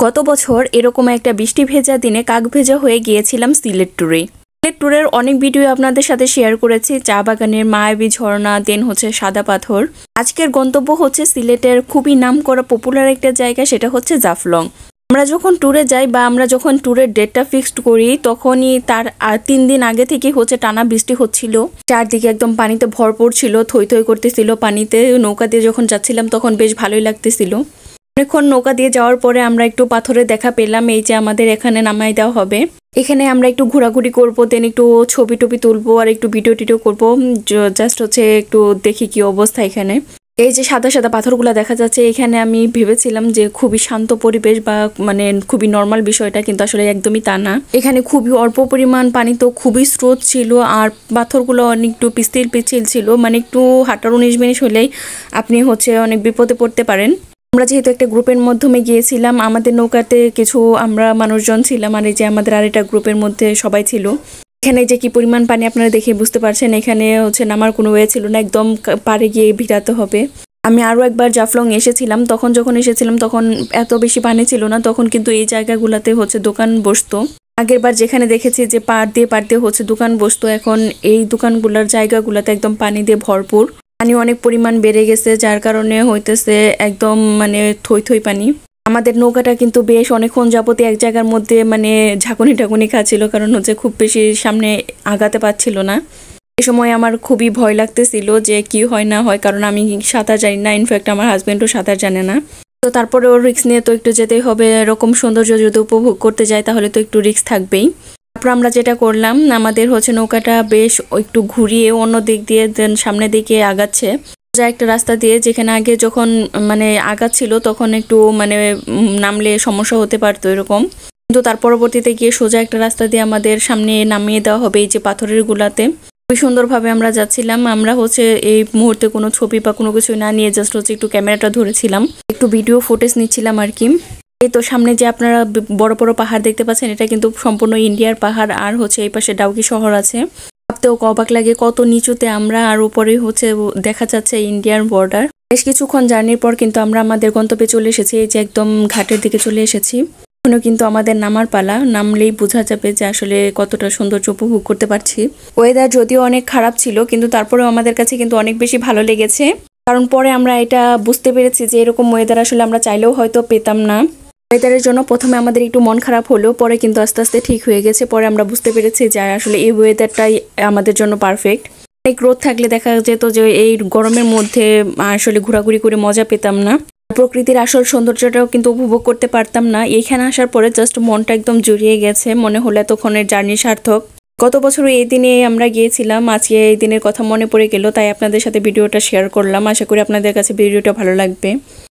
গত বছর এরকম একটা বৃষ্টি ভেজা দিনে কাক ভেজা হয়ে গিয়েছিলাম সিলেট ট্যুরে। সিলেট ট্যুরের অনেক ভিডিও আপনাদের সাথে শেয়ার করেছি, চা বাগানের মায়াবী ঝর্ণা, দেন হচ্ছে সাদা পাথর। আজকের গন্তব্য হচ্ছে সিলেটের খুবই নামকরা পপুলার একটা জায়গা, সেটা হচ্ছে জাফলং। আমরা যখন ট্যুরে যাই বা আমরা যখন ট্যুরের ডেটটা ফিক্সড করি তখনই তার 3 দিন আগে থেকে হচ্ছে টানা বৃষ্টি হচ্ছিল, চারদিকে একদম পানিতে ভরপুর ছিল, থই থই করতেছিল পানিতে। নৌকা দিয়ে যখন যাচ্ছিলাম তখন বেশ ভালোই লাগতেছিল। অনেকক্ষণ নৌকা দিয়ে যাওয়ার পরে আমরা একটু পাথরের দেখা পেলাম, এই যে আমাদের এখানে নামাই দেওয়া হবে। এখানে আমরা একটু ঘোরাঘুরি করবো, দেন একটু ছবি টবি তুলবো আর একটু ভিডিও টিডিও করবো। জাস্ট হচ্ছে একটু দেখি কি অবস্থা এখানে। এই যে সাদা সাদা পাথরগুলো দেখা যাচ্ছে, এখানে আমি ভেবেছিলাম যে খুবই শান্ত পরিবেশ বা মানে খুবই নর্মাল বিষয়টা, কিন্তু আসলে একদমই তা না। এখানে খুবই অল্প পরিমাণ পানি, তো খুবই স্রোত ছিল আর পাথরগুলো অনেক একটু পিছিল পিছিল ছিল, মানে একটু হাঁটার 19 মিনিট হলেই আপনি হচ্ছে অনেক বিপদে পড়তে পারেন। আমরা যেহেতু একটা গ্রুপের মাধ্যমে গিয়েছিলাম, আমাদের নৌকাতে কিছু আমরা মানুষজন ছিলাম আর এই যে আমাদের আরেকটা গ্রুপের মধ্যে সবাই ছিল। এখানে যে কি পরিমাণ পানি আপনারা দেখে বুঝতে পারছেন, এখানে হচ্ছে নামার কোনো ওয়ে ছিল না, একদম পাড়ে গিয়ে ভিড়াতে হবে। আমি আরও একবার জাফলং এসেছিলাম, যখন এসেছিলাম তখন এত বেশি পানি ছিল না, তখন কিন্তু এই জায়গাগুলোতে হচ্ছে দোকান বসতো। আগের বার যেখানে দেখেছি যে পাড় দিয়ে হচ্ছে দোকান বসতো, এখন এই দোকানগুলোর জায়গাগুলোতে একদম পানি দিয়ে ভরপুর। পানি অনেক পরিমাণ বেড়ে গেছে, যার কারণে হইতেছে একদম মানে থই থই পানি। আমাদের নৌকাটা কিন্তু বেশ অনেকক্ষণ যাবতে এক জায়গার মধ্যে মানে ঝাঁকুনি খাচ্ছিল, কারণ হচ্ছে খুব বেশি সামনে আগাতে পারছিল না। এ সময় আমার খুবই ভয় লাগতেছিল যে কি হয় না হয়, কারণ আমি সাঁতার জানি না, ইনফ্যাক্ট আমার হাজবেন্ডও সাঁতার জানে না। তো তারপরে ওর রিস্ক নিয়ে তো একটু যেতেই হবে, এরকম সৌন্দর্য যদি উপভোগ করতে যাই তাহলে তো একটু রিস্ক থাকবেই। তারপর আমরা যেটা করলাম, আমাদের হচ্ছে নৌকাটা বেশ একটু ঘুরিয়ে অন্য দিক দিয়ে দেন সামনের দিকে আগাচ্ছে, যা একটা রাস্তা দিয়ে, যেখানে আগে যখন মানে আগাচ্ছিল তখন একটু মানে নামলে সমস্যা হতে পারতো এরকম, কিন্তু তার পরবর্তীতে গিয়ে সোজা একটা রাস্তা দিয়ে আমাদের সামনে নামিয়ে দেওয়া হবে এই যে পাথরের গুলাতে। খুবই সুন্দরভাবে আমরা যাচ্ছিলাম। আমরা হচ্ছে এই মুহূর্তে কোনো ছবি বা কোনো কিছু না নিয়ে জাস্ট হচ্ছে একটু ক্যামেরাটা ধরেছিলাম, একটু ভিডিও ফুটেজ নিচ্ছিলাম আর কি। এই তো সামনে যে আপনারা বড় বড় পাহাড় দেখতে পাচ্ছেন, এটা কিন্তু সম্পূর্ণ ইন্ডিয়ার পাহাড়, আর হচ্ছে এই পাশে ডাউকি শহর আছে। ভাবতেও অবাক লাগে কত নিচুতে আমরা, আর উপরে হচ্ছে দেখা যাচ্ছে ইন্ডিয়ার বর্ডার। বেশ কিছুক্ষণ জার্নির পর কিন্তু আমরা আমাদের গন্তব্যে চলে এসেছি, এই যে একদম ঘাটের দিকে চলে এসেছি। এখনো কিন্তু আমাদের নামার পালা, নামলেই বোঝা যাবে যে আসলে কতটা সৌন্দর্য উপভোগ করতে পারছি। ওয়েদার যদিও অনেক খারাপ ছিল, কিন্তু তারপরেও আমাদের কাছে কিন্তু অনেক বেশি ভালো লেগেছে, কারণ পরে আমরা এটা বুঝতে পেরেছি যে এরকম ওয়েদার আসলে আমরা চাইলেও হয়তো পেতাম না। ওয়েদারের জন্য প্রথমে আমাদের একটু মন খারাপ হলেও পরে কিন্তু আস্তে আস্তে ঠিক হয়ে গেছে। পরে আমরা বুঝতে পেরেছি যে আসলে এই ওয়েদারটাই আমাদের জন্য পারফেক্ট। অনেক রোদ থাকলে দেখা যেত যে এই গরমের মধ্যে আসলে ঘোরাঘুরি করে মজা পেতাম না, প্রকৃতির আসল সৌন্দর্যটাও কিন্তু উপভোগ করতে পারতাম না। এইখানে আসার পরে জাস্ট মনটা একদম জুড়িয়ে গেছে, মনে হলো এতক্ষণের জার্নি সার্থক। গত বছর এই দিনে আমরা গিয়েছিলাম, আজকে এই দিনের কথা মনে পড়ে গেল, তাই আপনাদের সাথে ভিডিওটা শেয়ার করলাম। আশা করি আপনাদের কাছে ভিডিওটা ভালো লাগবে।